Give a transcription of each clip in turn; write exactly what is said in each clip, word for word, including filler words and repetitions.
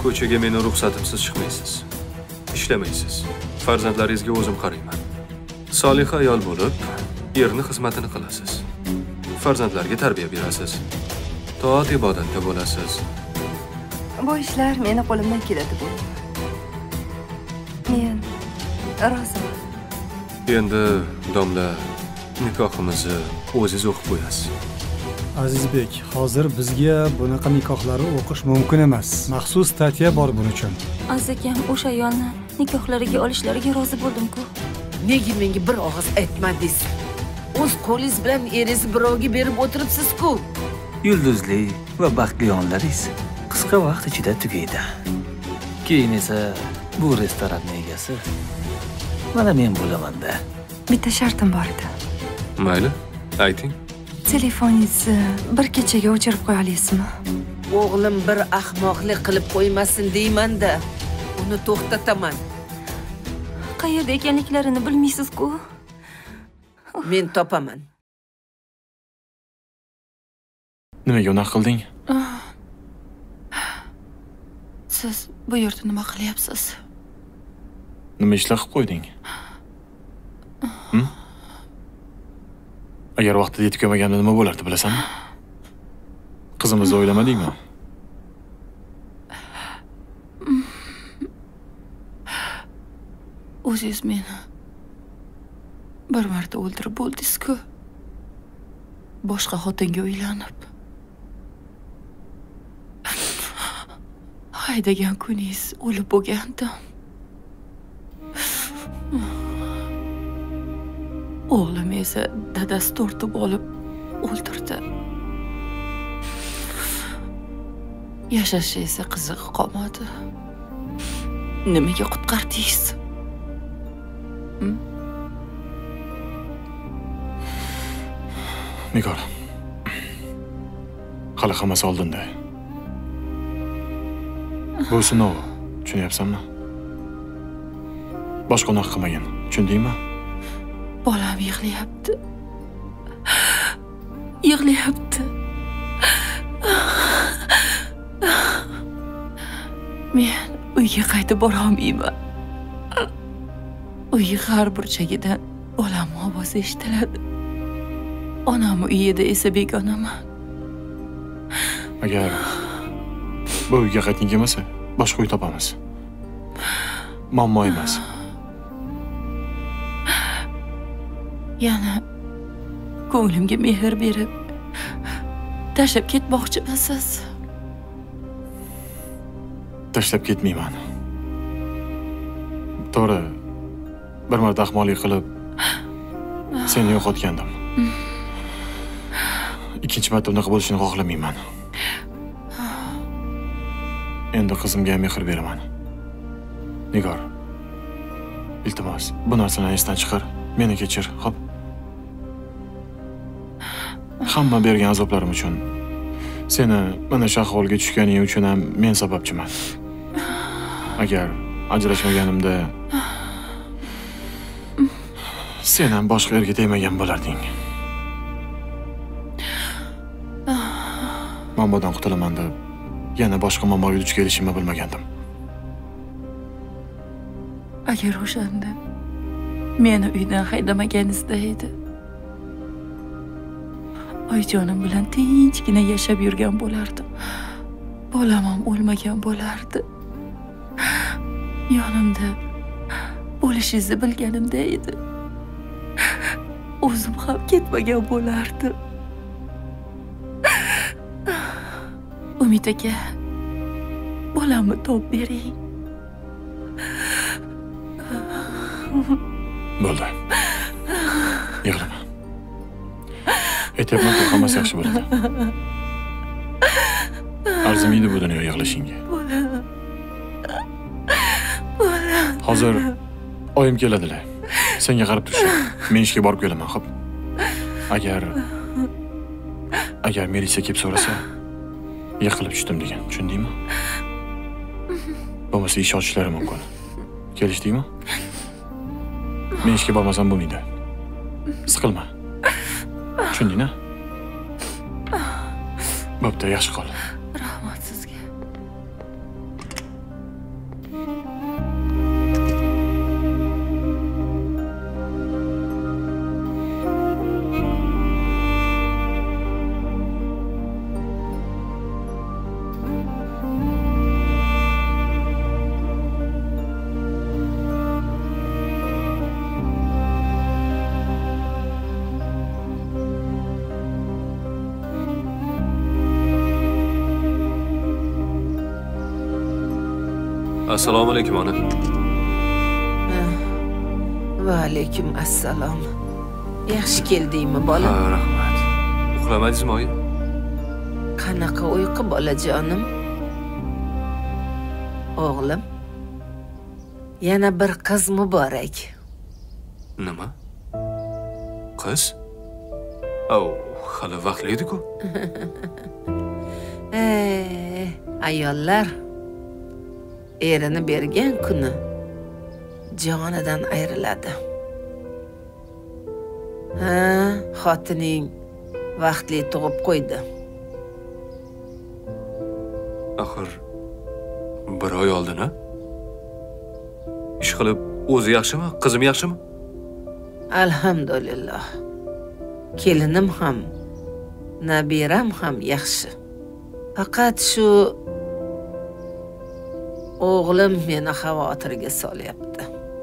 Ko'chaga meni ruxsatimsiz chiqmaysiz. Ishlamaysiz. Farzandlaringizga o'zim qarayman. Solih ayol bo'lib, erni xizmatini qilasiz. Farzandlarga tarbiya berasiz. Toat ibodatda bo'lasiz. Bu ishlar meni qo'limdan keladi bu. Men roziman. Endi domla nikohimizni o'zingiz o'qib qo'yasiz. Azizbek, hozir bizga bunaqa nikohlarni o'qish mumkin emas. Maxsus statya bor buning uchun. Aziz akam o'sha ayolni nikohlariga olishlariga rozi bo'ldim-ku. Nega menga bir og'iz aytmadingiz? O'z qo'lingiz bilan eringizni birovga berib o'tiribsiz-ku. Yulduzli va baxtli onlaringiz qisqa vaqt ichida tugaydi. Keyin esa bu restoran egasi mana men bo'laman-da. Bitta shartim bor edi. Mayli, ayting. Telefoningizni bir kechaga o'chirib qo'ya olasizmi? O'g'lim bir ahmoqlik qilib qo'ymasin deyman-da. Uni to'xtataman. Qayerda ekanliklarini bilmaysiz-ku. Men topaman. Nimaga unaqa qilding? Siz bu yerda nima qilyapsiz? Nima ishlar qilib qo'yding? Hm? Agar vaqtida yetib kelmaganimda nima bo'lardi bilasanmi? Qizimizni o'ylamadingmi? O'zingiz meni bir marta o'ldirib bo'ldingiz-ku. Boshqa xotinga uylanib. Haydagan kuningiz o'lib bo'lgandim. O'g'lim esa dadasi tortib olib o'ldirdi. Yashashi esa qiziq qolmadi. Nimaga qutqardingiz? Nigor. Hali hammasi oldinda. Bu sinov, tushunyapsanmi? Boshqa unaqa qilmagan, tushundingmi? Bolam yig'layapti. Yig'layapti. Men uyga qaytib bora olmayman. Uy har burchagidan bolam ovozi eshitiladi. Onam uyida esa begonaman. Agar bu uyga qaytging kelmasa, boshqa uy topamiz. Muammo emas. Yana ko'nglimga mehr berib tashlab ketmoqchimisiz? Tashlab ketmayman. To'g'ri, bir marta ahmoqlik qilib seni yo'qotgandim. Ikkinchi marta unaqa bo'lishini xohlamayman. Endi qizimga mehr beraman. Nigor, iltimos, bu narsani esdan chiqar. Meni kechir, xo'p? Hamma bergan azoblarim uchun, seni mana shu ahvolga tushganing uchun ham men sababchiman. Agar ajrashmaganimda sen ham boshqa erga tegmagan bo'larding. Muammodan qutulaman deb yana boshqa muammoga duch kelishimni bilmagandim. Agar o'shanda meni uydan haydamaganingizda edi, oyijonim bilan tinchgina yashab yurgan bo'lardim. Bolam ham o'lmagan bo'lardi. Yonimda bo'lishingizni bilganimda edi. O'zim ham ketmagan bo'lardi. Umid aka, bolamni topib bering. Bo'ldi. Yig'lama. Aytyapman-ku, hammasi yaxshi bo'ladi. Arzimaydi bu dunyo yig'lashingga. Hozir oyim keladilar. Senga qarab turishadi. Men ishga borib kelaman, xo'p? Agar agar Melisa kelib so'rasa, yiqilib tushdim degan, tushundingmi? Bo'lmasa ish ochishlari mumkin. Kelishdingmi? Men ishga bormasam bo'lmaydi. Siqilma. Tushundingmi? Bo'pti, yaxshi qol. Rahmat sizga. Assalomu alaykum ona. Va alaykum assalom. Yaxshi keldingmi, bola? Ha, rahmat. Uxlamadingizmi, oyi? Qanaqa uyqu, bolajonim? O'g'lim, yana bir qiz muborak. Nima? Qiz? Au, hali vaqtli edi-ku. Ey, ayollar erini bergan kuni jonidan ayriladi. Ha, xotining vaqtli tug'ib qo'ydi. Axir bir oy oldin, ha? Ish qilib o'zi yaxshimi, qizim yaxshimi? Alhamdulillah. Kelinim ham, nabiram ham yaxshi. Faqat shu o'g'lim meni xavotirga solyapti.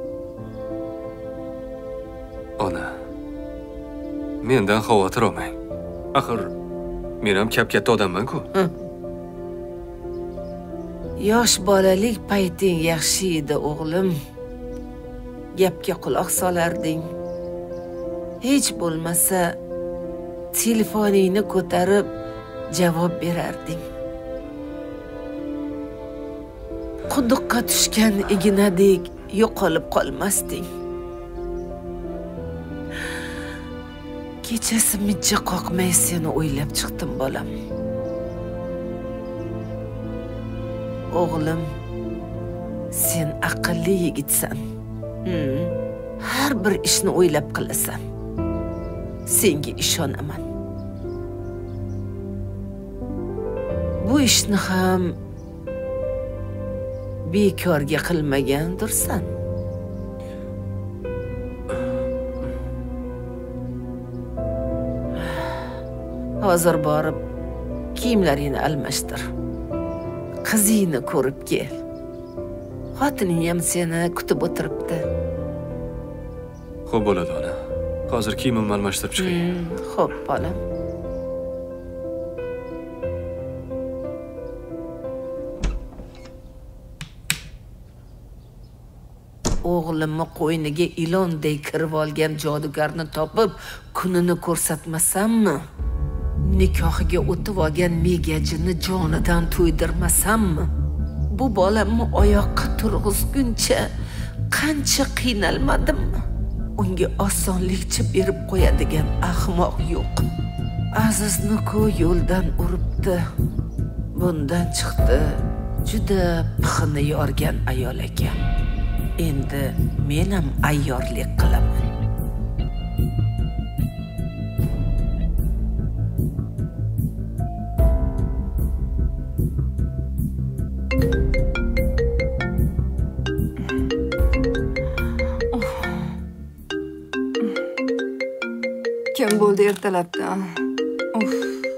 Ona, mendan xavotir olmang. Axir men ham kap-katta odamman-ku. Yosh bolalik payting yaxshi edi, o'g'lim. Gapga quloq solarding. Hech bo'lmasa telefoningni ko'tarib javob berarding. Quduqqa tushgan ignadek yo'qolib qolmasding. Kechasi mijja qoqmay seni o'ylab chiqdim, bolam. O'g'lim, sen aqlli yigitsan. Hmm. Har bir ishni o'ylab qilasan. Senga ishonaman. Bu ishni ham bekorga qilmagandirsan. Hozir borib kiyimlaringni almashtir. Qizingni ko'rib kel. Xotining ham seni kutib o'tiribdi. Xo'p bo'ladi, ona. Hozir kiyimimni almashtirib chiqay. Hmm, xo'p, bolam. O'g'limni qo'yniga ilondek kirib olgan jodugarni topib, kunini ko'rsatmasammi? Nikohiga o'tib olgan megajini jonidan to'ydirmasammi? Bu bolamni oyoqqa turg'izguncha qancha qiynalmadimmi? Unga osonlikcha berib qo'yadigan ahmoq yo'q. Azizni-ku yo'ldan uribdi. Bundan chiqdi juda pixini yorgan ayol ekan. Endi men ham ayyorlik qilaman. Kim bo'ldi ertalabda? Uf.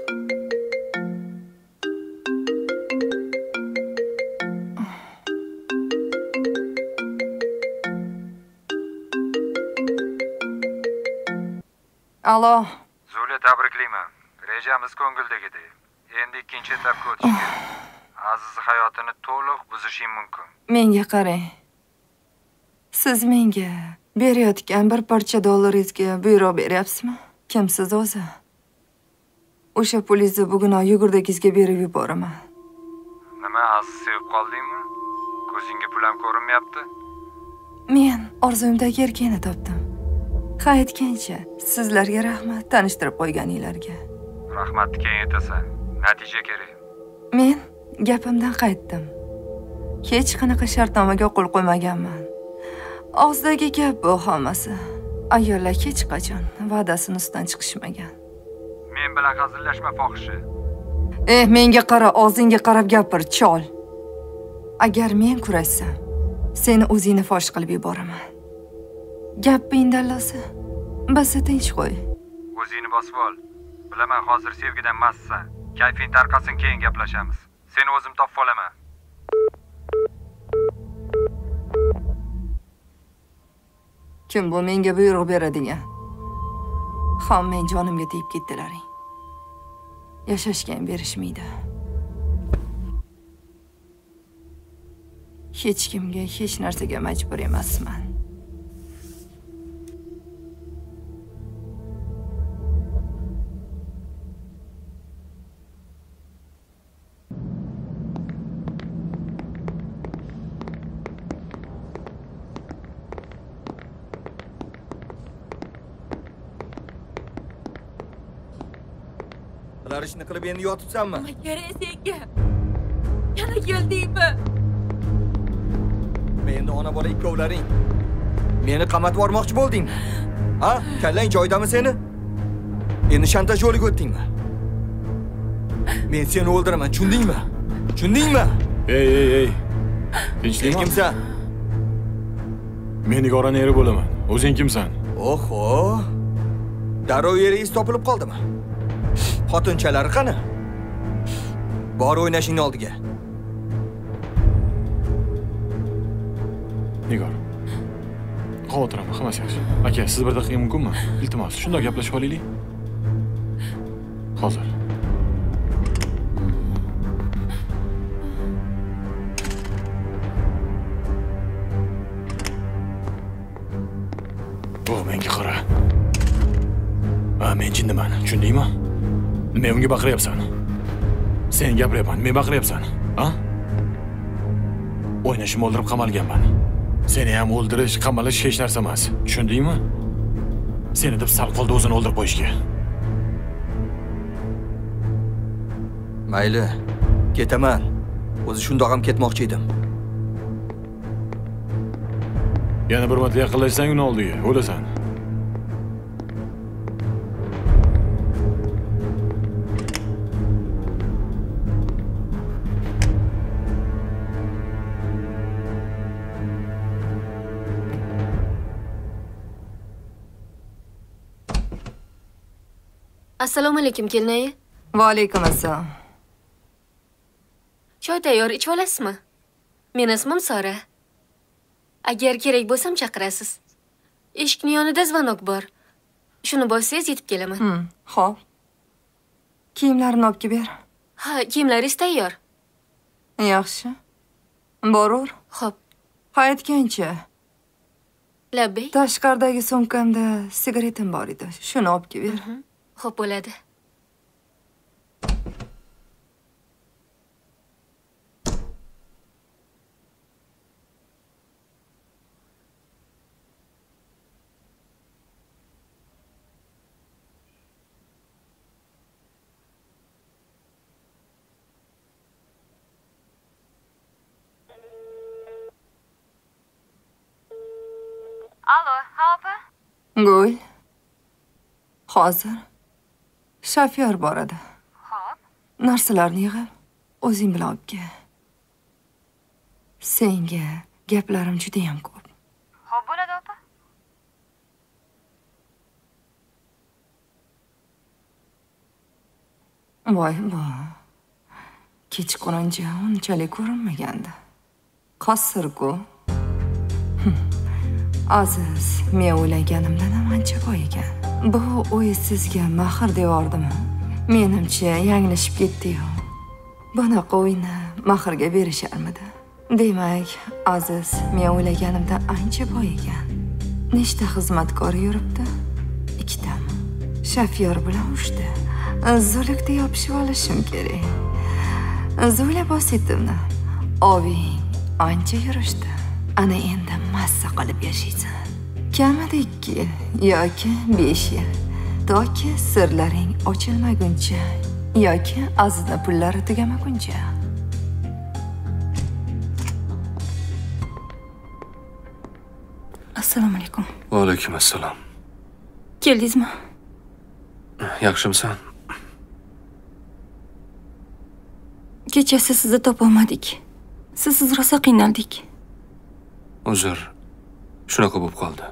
Alo. Zuli, tabriklayman. Rejamiz ko'ngildek edi. Endi ikkinchi etapga o'tish kerak. Aziz hayotini to'liq buzishing mumkin. Menga qarang. Siz menga berayotgan bir parcha dollaringizga buyruq beryapsizmi? Kimsiz o'zi? O'sha pulingizni bugun yugurdagizga berib yuboraman. Nima, aziz sevib qoldingmi? Ko'zingga pul ham ko'rinmayapti? Men orzumdagi erkakni topdim. Qaytgancha sizlarga rahmat, tanishtirib qo'yganinglarga. Rahmatni keyin aytasan. Natija kerak. Men gapimdan qaytdim. Hech qanaqa shartnomaga qo'l qo'ymaganman. Og'zdagi gap bu hammasi. Ayollar hech qachon va'dasini ustidan chiqishmagan. Men bilan hazillashma fohishi. Eh, menga qara, og'zingga qarab gapir, chol. Agar men kurashsam, seni o'zingni fosh qilib yuboraman. Gap indallasi. Bas tinch qo'y. O'zingni bosib ol. Bilaman, hozir sevgidan mastsan. Kayfing tarqasin, keyin gaplashamiz. Seni o'zim topib olaman. Kim bu menga buyruq beradigan? Ham men jonimga tegib ketdilaring. Yashashga ham berishmaydi. hech kimga, hech narsaga majbur emasman. Qilar ishni qilib endi yotibsanmi? Nima kerak senga? Yana keldingmi? Men endi ona bola ikkovlaring. Meni qamatib yubormoqchi bo'ldingmi? Ha? Kallang joyidami seni? Endi shantaj yo'liga o'tdingmi? Men seni o'ldiraman, tushundingmi? Tushundingmi? Ey, ey, ey. Tinchlikmi? Kimsan? Men Nigorani eri bo'laman. O'zing kimsan? Oho. Darrov yeringiz topilib qoldimi? Xotinchalari qani? Bor o'ynashingni oldiga. Nigor. Xavotirlanma, hammasi yaxshi. Aka, siz bir daqiqa mumkinmi? Iltimos, shundoq gaplashib olaylik. Hozir. O, menga qara. Ha, men jinniman, tushundingmi? Nima unga baqiryapsan? Sen gapiryapman, men baqiryapsan, ha? O'ynashim o'ldirib qamalganman. Seni ham o'ldirish, qamalish hech narsa emas. Tushundingmi? Seni deb sal qoldi o'zini o'ldirib qo'yishga. Mayli, ketaman. O'zi shundoq ham ketmoqchi edim. Yana bir marta yaqinlashsang uni oldiga, o'lasan. Assalomu alaykum kelinayi. Va alaykum assalom. Choy tayyor, ichib olasizmi? Meni ismim Sora. Agar kerak bo'lsam chaqirasiz. Eshikning yonida zvonok bor. Shuni bossangiz yetib kelaman. Hmm, xo'p. Kiyimlarimni olib ber. Ha, kiyimlaringiz tayyor. Yaxshi. Borur. Xo'p. Qaytgancha. Labbay. Tashqaridagi sumkamda sigaretim bor edi. Shuni olib ber. Xo'p bo'ladi. Alo, ha opa? Gul. Hozir shofyor bor edi. Xo'p. Narsalarni yig'ib, o'zing bilan olib kel. Senga gaplarim juda ham ko'p. Xo'p bo'ladi opa. Voy bo. Kechquruncha unchalik ko'rinmagandi. Qasir-ku. Aziz, men o'ylaganimdan ham ancha boy ekan. Bu o'y sizga mahir devordimi? Menimcha yanglishib ketdi-yu. Bunaqa o'yni mahirga berisharmidi? Demak, Aziz, men o'ylaganimdan ancha boy ekan. Nechta xizmatkor yuribdi? Ikkitami? Shofyor bilan uchta. Zo'likda yopishib olishim kerak. Zo'la bositimni. Oving ancha yurishdi. Ana endi massa qilib yashaysan. Kamida ikki yil yoki besh yil. Toki sirlaring ochilmaguncha yoki Azizning pullari tugamaguncha. Assalomu alaykum. Va alaykum assalom. Keldingizmi? Yaxshimisan? Kechasi sizni topolmadik. Sizsiz rosa qiynaldik. Uzr. Shunaqa bo'lib qoldi.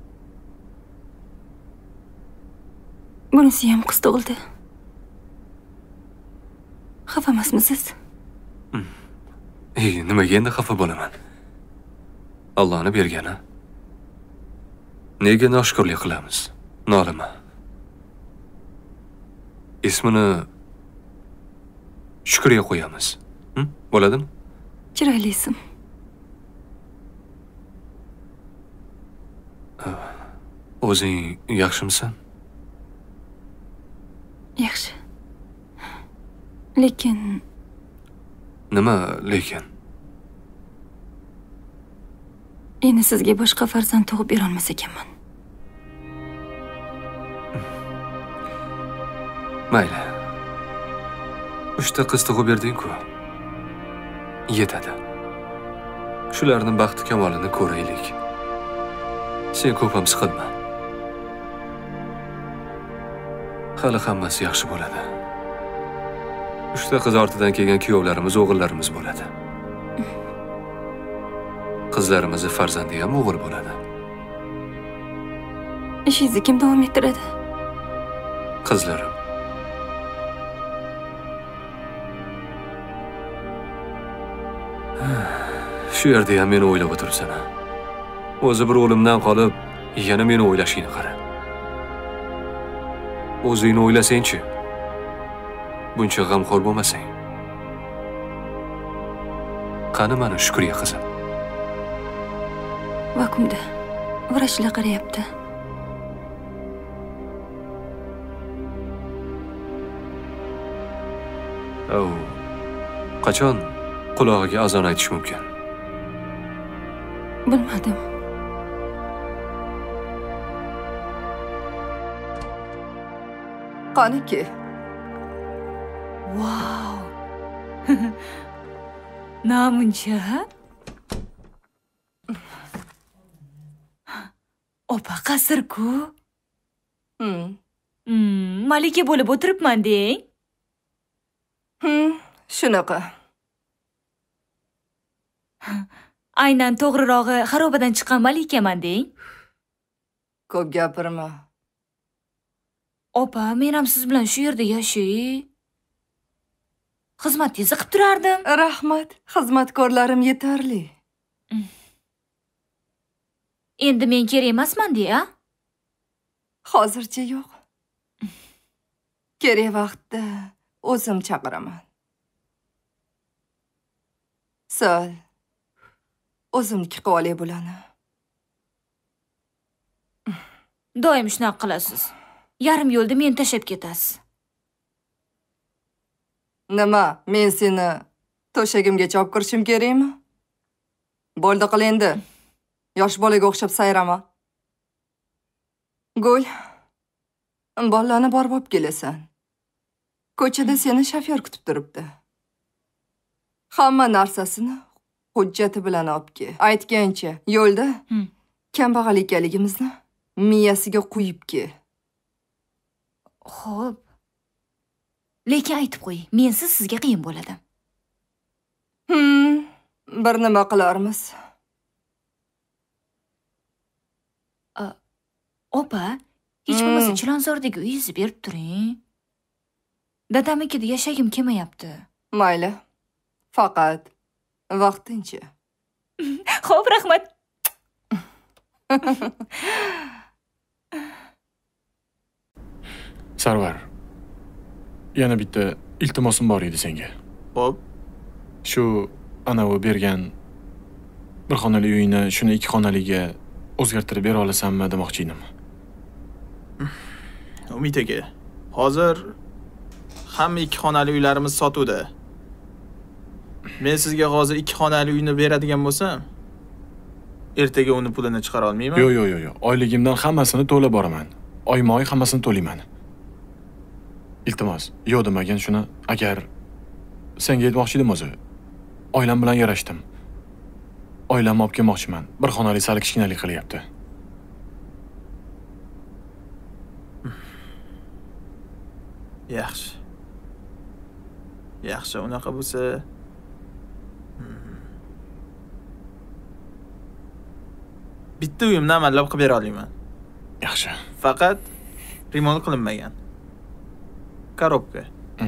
Bunisi ham qiz tug'ildi. Xafa emasmisiz? Ey, nimaga endi xafa bo'laman? Allohning bergani. Nega noshukirlik qilamiz? Nolima. Ismini Shukriya qo'yamiz. Hm? Bo'ladimi? Chiroyli ism. O'zing yaxshimisan? Yaxshi. Lekin Nima lekin? endi sizga boshqa farzand tug'ib bera olmas ekanman. Mayli. Uchta qiz tug'ib berding-ku. Yetadi. Shularning baxti kamolini ko'raylik. Sen ko'p ham siqilma. Hali hammasi yaxshi bo'ladi. Uchta qiz ortidan kelgan kuyovlarimiz, o'g'illarimiz bo'ladi. Qizlarimizni farzandi ham o'g'il bo'ladi. Ishingizni kim davom ettiradi? Qizlarim. Shu yerda ham meni o'ylab o'tiribsan. O'zi bir o'limdan qolib, yana meni o'ylashingni qara. O'zingni o'ylasang-chi. Buncha g'amxo'r bo'lmasang. Qani mana Shukriya qizim. Vakuumda vrachlar qarayapti. Oh. Qachon qulog'iga azon aytish mumkin? Bilmadim. Qaniki? Wow. Namuncha? Opa qasir-ku. Hmm. Hmm, malika bo'lib o'tiribman deng. Hmm, shunaqa. Aynan to'g'rirog'i xarobadan chiqqan malikaman deng. Ko'p gapirma. Opa, men ham siz bilan shu yerda yashay. Xizmatingizni qilib turardim. Rahmat, xizmatkorlarim yetarli. Endi men kerak emasman-da? Hozircha yo'q. Kerak vaqtda o'zim chaqiraman. Sal o'zimniki qilib olay bo'lani. Doim shunaqa qilasiz. Yarim yo'lda meni tashlab ketasiz. Nima, men seni to'shagimgacha olib kirishim kerakmi? Bo'ldi qil endi. Yosh bolaga o'xshab sayrama. Gul, bolani borib olib kelasan. Ko'chada seni shofyor kutib turibdi. Hamma narsasini hujjati bilan olib kel. Aytgancha, yo'lda kambag'al ekanligimizni miyasiga qo'yib kel. Xo'p. Lekin aytib qo'y, mensiz sizga qiyin bo'ladi. Hmm, bir nima qilarmiz. Opa, hech bo'lmasa Chilonzordagi uyingizni berib turing. Dadamnikida yashagim kelmayapti. Mayli. Faqat vaqtincha. Xo'p, rahmat. Sarvar. Yana bitta iltimosim bor edi senga. Xo'p. Shu anavi bergan bir xonali uyni shuni ikki xonaliga o'zgartirib bera olasanmi demoqchi edim. Umid aka, hozir hamma ikki xonali uylarimiz sotuvda. Men sizga hozir ikki xonali uyni beradigan bo'lsam, ertaga uni pulini chiqara olmayman. Yo'q, yo'q, yo'q. Oyligimdan hammasini to'lab boraman. Oyma-oy hammasini to'layman. Iltimos, yo'q demagan shuni. Agar senga aytmoqchi edim o'zi. Oilam bilan yarashdim. Oilamni olib kelmoqchiman. Bir xonali sal kichkinalik qilyapti. Yaxshi. Yaxshi, unaqa bo'lsa, bitta uyimni amallab qilib bera olaman. Yaxshi. Faqat remont qilinmagan. Korobka.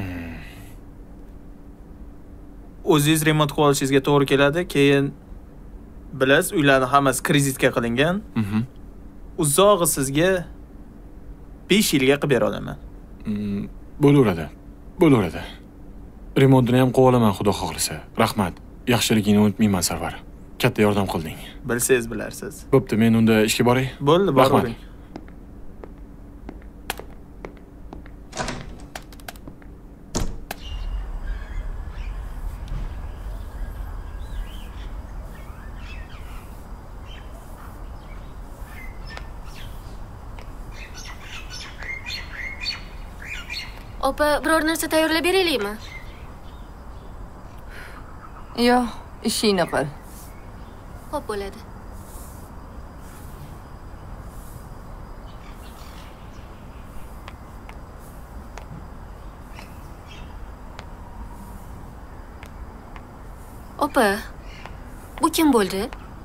O'zingiz remont qilib olishingizga to'g'ri keladi. Keyin bilasiz, uylarning hammasi kreditga qilingan. Mhm. Uzog'i sizga besh yilga qilib bera olaman. Bo'laveradi. Bo'laveradi. Remontini ham qilib olaman, xudo xohlasa. Rahmat. Yaxshiligingni unutmayman, Sarvar. Katta yordam qilding. Bilsangiz bilarsiz. Bo'pti, men unda ishga boray. Bo'ldi, boravering. Opa, biror narsa tayyorlab beraylikmi? Yo'q, ishingni qil. Xo'p bo'ladi. Opa, bu kim bo'ldi?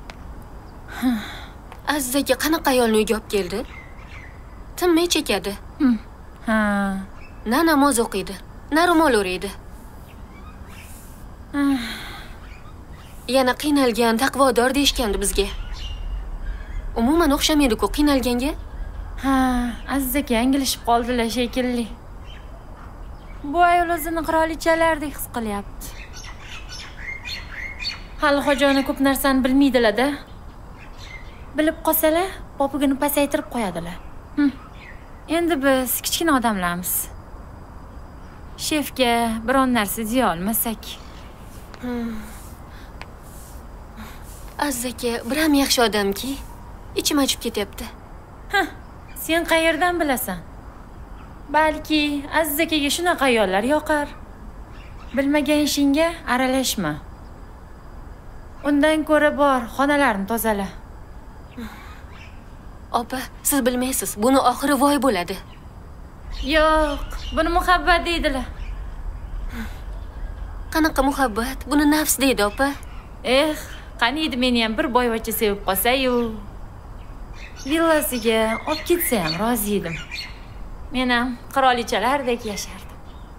Aziz aka qanaqa ayolni uyga olib keldi? Tinmay chekadi. Ha. Na namoz o'qiydi, na ro'mol o'raydi. Yana qiynalgan, taqvodor deyishgandi bizga. Umuman o'xshamaydi-ku qiynalganga. Ha, Aziz aka yanglishib qoldilar shekilli. Bu ayol o'zini qirolichalardek his qilyapti. Hali xojoni ko'p narsani bilmaydilar-da. Bilib qolsalar, popugini pasaytirib qo'yadilar. Endi biz kichkina odamlarmiz. Shefga biron narsa deya olmasak. Aziz aka biram yaxshi odamki, ichim achib ketyapti. Ha, sen qayerdan bilasan? Balki Aziz akaga shunaqa ayollar yoqar. Bilmagan ishingga aralashma. Undan ko'ra bor, xonalarni tozala. Opa, siz bilmaysiz, buni oxiri voy bo'ladi. Yo'q, buni muhabbat deydilar. Qanaqa muhabbat? Buni nafs deydi, opa. Eh, qaniydi meni ham bir boyvachcha sevib qolsa-yu. Villasiga olib ketsa ham rozi edim. Men ham qirolichalardek yashardim.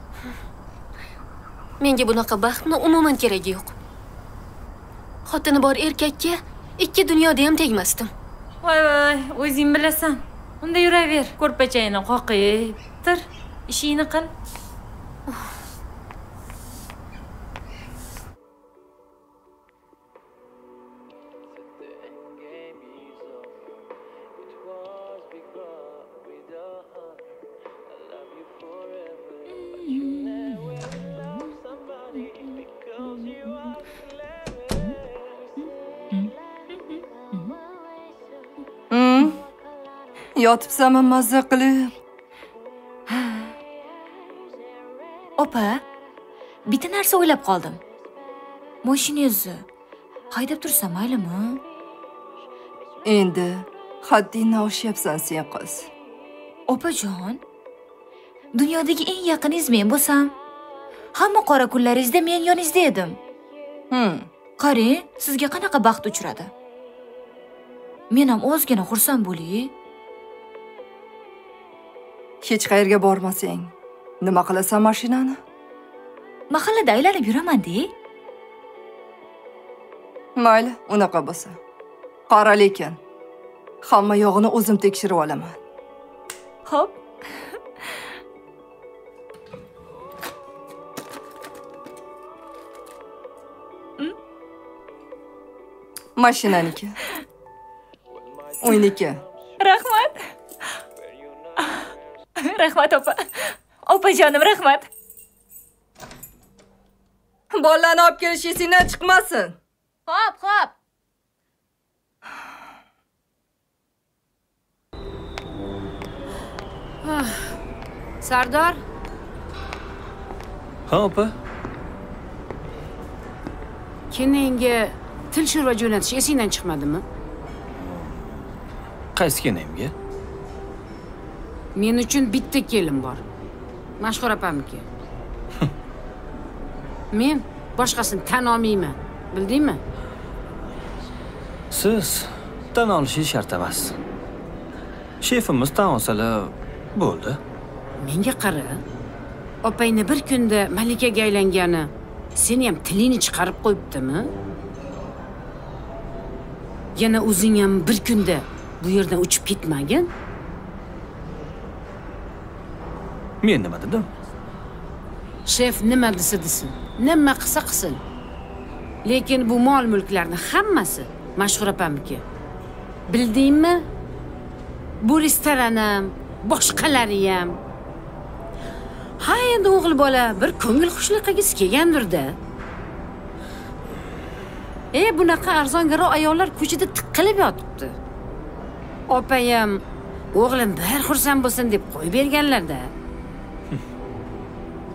Menga bunaqa baxtni umuman keragi yo'q. Xotini bor erkakka ikki dunyoda ham tegmasdim. Voy voy, o'zing bilasan. Unda yuraver, ko'rpachangni qoqib, tur, ishingni qil. Yotibsanmi mazza qilib? Opa, bitta narsa o'ylab qoldim. Mashinangizni haydab tursam maylimi? Endi haddingdan oshyapsan sen qiz. Opajon, dunyodagi eng yaqiningiz men bo'lsam, hamma qora kunlaringizda men yoningizda edim. Hm. Qarang, sizga qanaqa baxt uchradi. Men ham ozgina xursand bo'ling. Hech qayerga bormasang, nima qilasan mashinani? Mahallada aylanib yuraman-de. Mayli, unaqa bo'lsa. Qara lekin, hamma yog'ini o'zim tekshirib olaman. Xo'p. Mashinaniki. Uyniki. Rahmat. Rahmat opa. Opajonim, rahmat. Bollarni olib kelish esingdan chiqmasin. Xo'p, xo'p. Sardor? Ha, opa. Kenenga til sho'rva jo'natish esingdan chiqmadimi? Qaysi kenamga? Men uchun bitta kelin bor. Mashhur opamniki. Men boshqasini tan olmayman, bildingmi? Siz tan olishingiz shart emas. Shefimiz tan olsalar bo'ldi. Menga qara. Opangni bir kunda malikaga aylangani seni ham tilingni chiqarib qo'yibdimi? Yana o'zing ham bir kunda bu yerdan uchib ketmagin? Men nima dedim? Shef nima desa desin, nima qilsa qilsin. Lekin bu mol-mulklarning hammasi mashhur opamniki. Bildingmi? Bu restoran ham, boshqalari ham. Ha, endi o'g'il bola bir ko'ngil xushliqligisi kelgandir-da. E, bunaqa arzongaroq ayollar ko'chada tiqilib yotibdi. Opam, o'g'lim bir xursand bo'lsin deb qo'yib berganlar-da.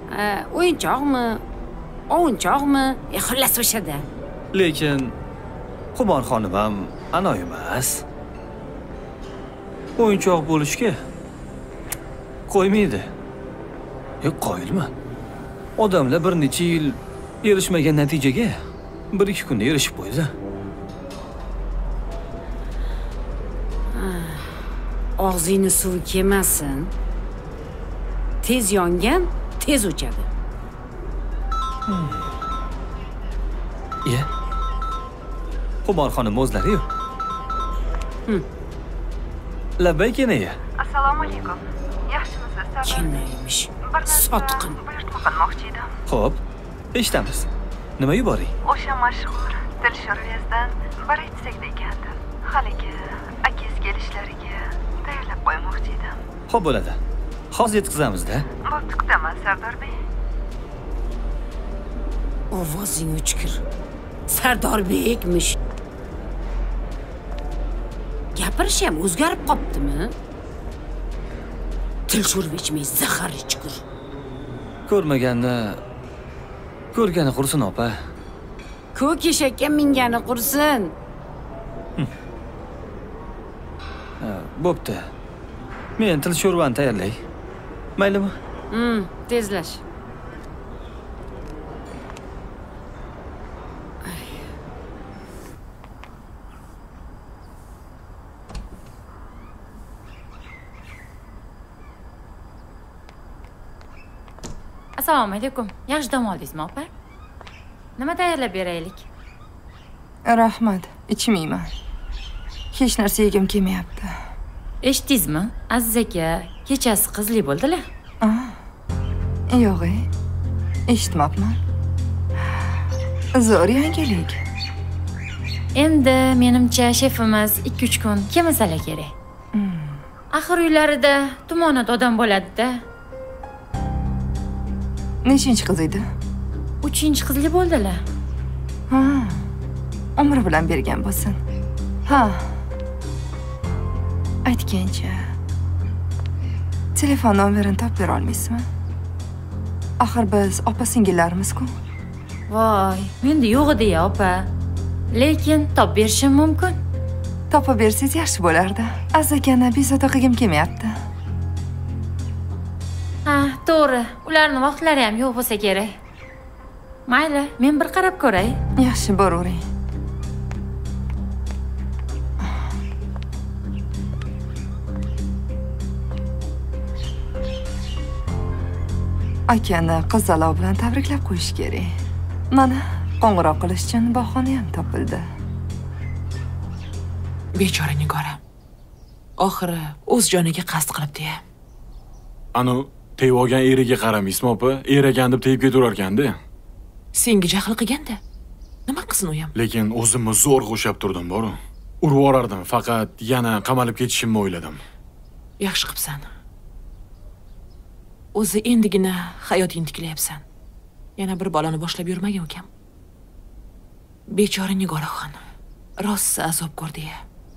O'yinchoqmi? O'yinchoqmi? E, xullas o'shada. Lekin Qumor xonim ham anoyi emas. O'yinchoq bo'lishga qo'ymaydi. Yo'q, qoyilman. Odamlar bir necha yil erishmagan natijaga bir ikki kunda erishib qo'ydi. Og'zingni suv kemasin. Tez yongan, tez o'chadi. Ye. Qumor xonim o'zlari-yu. Labbayk enaya. Assalomu alaykum. Yaxshimisiz? Kimlaymish? Sotqin. Buyurtma qilmoqchi edim. Xo'p, eshitamiz. Nima yuboring? O'sha mashhur Dilshirvezdan bir aytsak ekandim. Haligi akiz kelishlariga tayyorlab qo'ymoqchi edim. Xo'p bo'ladi. Hozir yetkazamiz-da. Bo'pti, kutaman Sardor Bey. Ovozing o'chkir. Sardorbekmish. Gapirish ham o'zgarib qoptimi? Til sho'rvichmay zahar ichkur. Ko'rmaganni ko'rgani qursin, opa. Ko'k eshakka mingani qursin. Bo'pti. Men til sho'rvani tayyorlay. Maylimi? Hmm, tezlash. Assalomu alaykum. Yaxshi dam oldingizmi, opa? Nima tayyorlab beraylik? Rahmat, ichmayman. Hech narsa yegim kelmayapti. Eshitdingizmi? Aziz aka, kechasi qizli bo'ldilar. Yo'q, eshitmabman. Zo'r yangilik. Endi menimcha shefimiz ikki uch kun kelmasalar kerak. Axir uylarida tumonat odam bo'ladi-da. Nechinchi qiz edi? uchinchi qizli bo'ldilar. Ha. Umri bilan bergan bo'lsin. Ha. Aytgancha. Telefon nomerini topib bera olmaysizmi? Axir biz opa-singillarimiz-ku. Voy, menda yo'q edi-ya, opa. Lekin topib berishim mumkin. Topib bersangiz yaxshi bo'lardi. Azakani bezovta qilgim kelmayapti. Ha, to'g'ri. Ularning vaqtlari ham yo'q bo'lsa kerak. Mayli, men bir qarab ko'ray. Yaxshi, boravering. Akani qizaloq bilan tabriklab qo'yish kerak. Mana, qo'ng'iroq qilish uchun bahona ham topildi. Bechora Nigora. Oxiri o'z joniga qasd qilibdi-ya. Anu tegib olgan eriga qaramaysizmi, opa? Eragan deb tegib ketaverar ekanda. Senga jahl qilganda. Nima qilsin u ham? Lekin o'zimni zo'r qo'shab turdim, boru. Urib yuborardim, faqat yana qamalib ketishimni o'yladim. Yaxshi qilibsan. O'zi endigina hayotingni tiklayapsan. Yana bir bolani boshlab yurmagan ukam. Bechora Nigoraxon. Rosa azob ko'rdi-ya.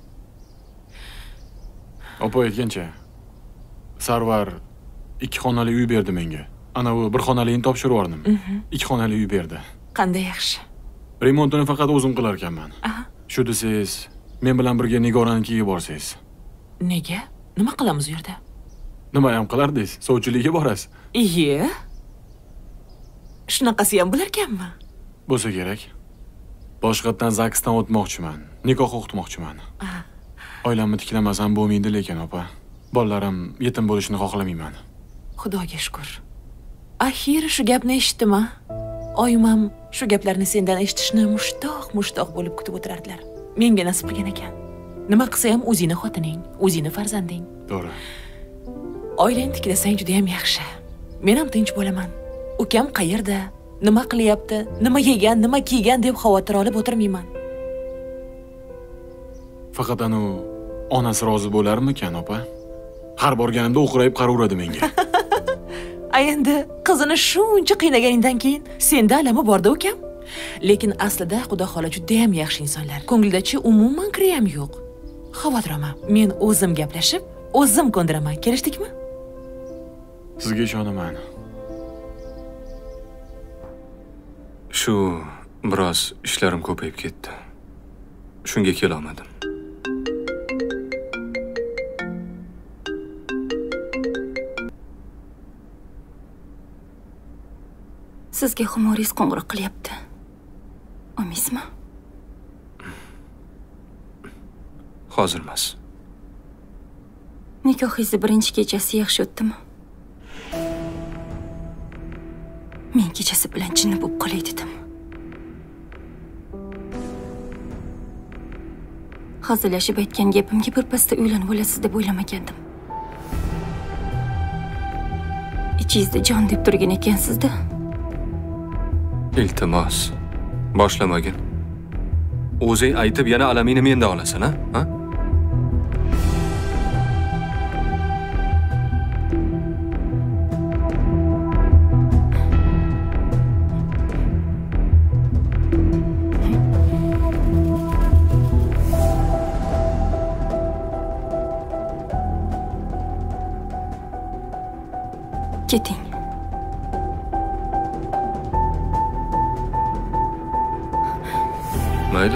Opa aytgancha, Sarvar ikki xonali uy berdi menga. Ana u bir xonaligini topshirib yubordim. Ikki xonali uy berdi. Qanday yaxshi. Remontini faqat o'zim qilar ekanman. Shu desiz, men bilan birga Nigoranikiga borsangiz. Nega? Nima qilamiz u yerda? Nima ham qilardingiz? Sovchilikka borasiz. Iye. Shunaqasi ham bo'lar ekanmi? Bo'lsa kerak. Boshqatdan zaksdan o'tmoqchiman. Nikoh o'qitmoqchiman. Oilamni tiklamasam bo'lmaydi lekin, opa. Bolalarim yetim bo'lishini xohlamayman. Xudoga shukr. Axir shu gapni eshitdim-a? Oyim ham shu gaplarni sendan eshitishni mushtoq-mushtoq bo'lib kutib o'tirardilar. Menga nasib qilgan ekan. Nima qilsa ham o'zingni xotining, o'zingni farzanding. To'g'ri. Oilangni tiklasang juda ham yaxshi. Men ham tinch bo'laman. Ukam qayerda? Nima qilyapti? Nima yegan, nima kiygan deb xavotir olib o'tirmayman. Faqat anu onasi rozi bo'larmikan, opa? Har borganimda o'qirayib qaraveradi menga. Ay endi qizini shuncha qiynaganingdan keyin senda alami bor-da ukam. Lekin aslida Xudo xola juda ham yaxshi insonlar. Ko'ngildachi umuman kiri ham yo'q. Xavotir olma. Men o'zim gaplashib, o'zim ko'ndiraman. Kelishdikmi? Sizga ishonaman. Shu biroz ishlarim ko'payib ketdi. Shunga kela olmadim. Sizga xumoringiz qo'ng'iroq qilyapti. Olmaysizmi? Hozir emas. Nikohingizni birinchi kechasi yaxshi o'tdimi? Men kechasi bilan jinni bo'lib qolay dedim. Hazillashib aytgan gapimga birpasda uylanib olasiz deb o'ylamagandim. Ichingizda jon deb turgan ekansiz-da. Iltimos, boshlamagin. O'zing aytib yana alamingni mendan olasan, ha? Ha? Keting. Mayli.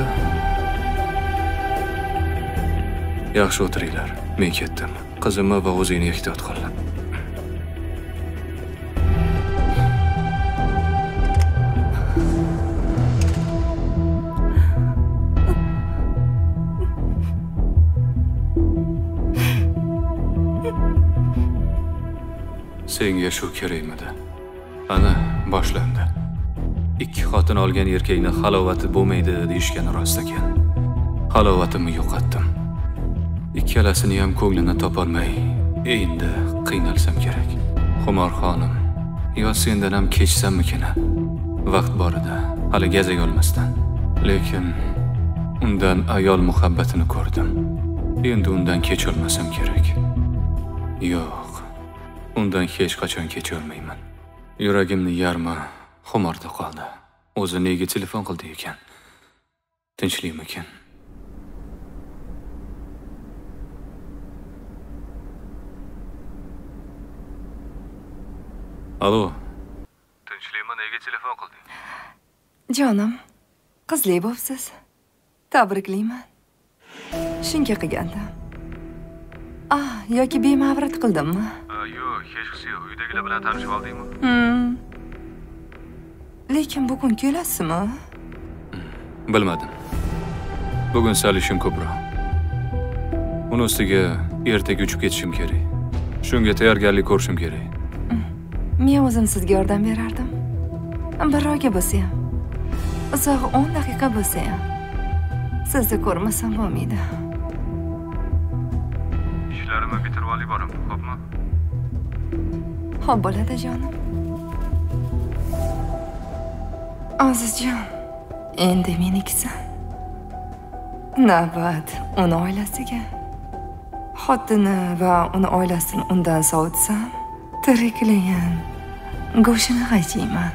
Yaxshi o'tiringlar. Men ketdim. Qizimni va o'zingni ehtiyot qil. Senga shu kerakmidi? Ana, boshlandi. Ikki xotin olgan erkakni halovati bo'lmaydi deyishgani rost ekan. Halovatimni yo'qotdim. Ikkalasini ham ko'nglini topolmay, endi qiynalsam kerak. Xumor xonim, yo sendan ham kechsammikin? Vaqt bor edi, hali gazak olmasdan. Lekin undan ayol muhabbatini ko'rdim. Endi undan kecholmasam kerak. Yo'q. Undan hech qachon kecholmayman. Yuragimni yarmi xumorda qoldi. O'zi nega telefon qildi ekan? Tinchlikmikin? Alo. Tinchlikmi, nega telefon qilding? Jonim, qizli bo'psiz. Tabriklayman. Shunga qilgandim. Ah, yoki bema'rifat qildimmi? Yo'q, hech qisi yo'q. Uydagilar bilan tanishib oldingmi? Hmm. Lekin bugun kelasizmi? Bilmadim. Bugun sal ishim ko'proq. Uni ustiga ertaga uchib ketishim kerak. Shunga tayyorgarlik ko'rishim kerak. Men o'zim sizga yordam berardim. Bir oyga bo'lsa ham. Uzoq o'n daqiqa bo'lsa ham. Sizni ko'rmasam bo'lmaydi. Ishlarimni bitirib olib boraman, xo'pmi? Xo'p bo'ladi jonim. Azizjon, endi menikisan. Navbat uni oilasiga. Xotini va uni oilasini undan sovitsam, tiriklayin go'shini g'ajiyman.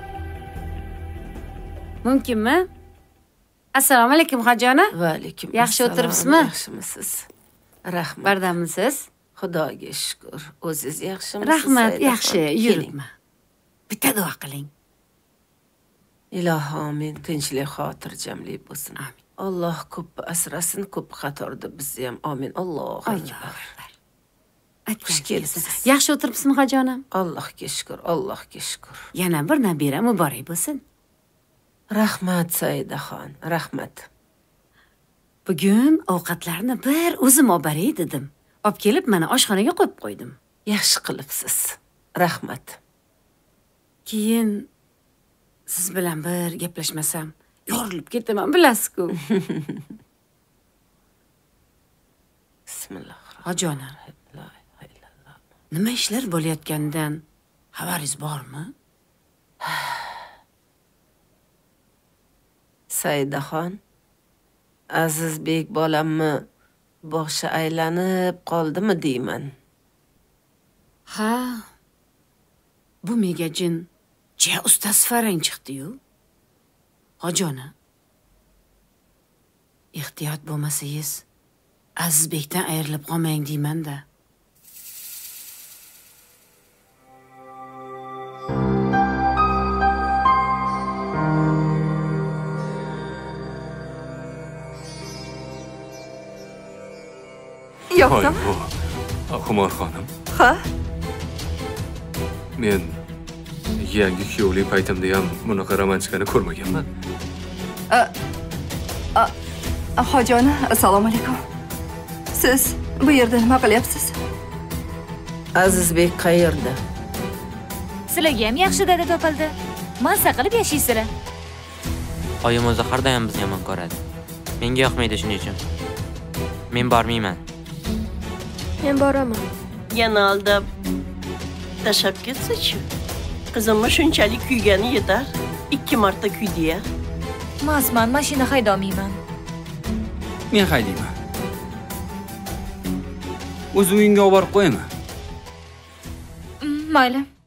Mumkinmi? Assalomu alaykum xojona. Va alaykum. Yaxshi o'tiribsizmi? Yaxshimisiz? Rahmat. Bardamisiz? Xudoga shukr. O'zingiz yaxshimisiz? Rahmat, yaxshi. Yuribman. Bitta duo qiling. Ilohi amin. Tinchlik, xotirjamlik bo'lsin. Amin. Alloh ko'p asrasin, ko'p qatorda bizni ham. Amin. Allohu akbar. Xush kelibsiz. Yaxshi o'tiribsizmi xojonam? Allohga shukr, Allohga shukr. Yana bir nabira muborak bo'lsin. Rahmat Saidaxon, rahmat. Bugun ovqatlarni bir o'zim olib boray dedim. Olib kelib mana oshxonaga qo'yib qo'ydim. Yaxshi qilibsiz. Rahmat. Keyin siz bilan bir gaplashmasam, yorilib ketaman, bilasiz-ku. Bismillah. Xojonam. Nima ishlar bo'layotganidan xabaringiz bormi? Saidaxon, Azizbek bolamni boshi aylanib qoldimi deyman. Ha. Bu megajin ja ustasi farang chiqdi-yu. Xojona. Ehtiyot bo'lmasangiz, Azizbekdan ayrilib qolmang deyman-da. yo'qmi? Xumor xonim. Ha? Men yangi kuyovlik paytimda ham bunaqa romantikani ko'rmaganman. Hoji ona, assalomu alaykum. Siz bu yerda nima qilyapsiz? Azizbek qayerda? Sizlarga ham yaxshi dada topildi. Mansa qilib yashaysizlar. Oyim o'zi har doim bizni yomon ko'radi. Menga yoqmaydi shuning uchun. Men bormayman. Men boraman. Yana aldab tashlab ketsa-chi. Qizimni shunchalik kuygani yetar. Ikki marta kuydi-ya. Masman, mashina haydolmayman. Men haydayman. O'zim uyimga olib borib qo'yaman. Mayli.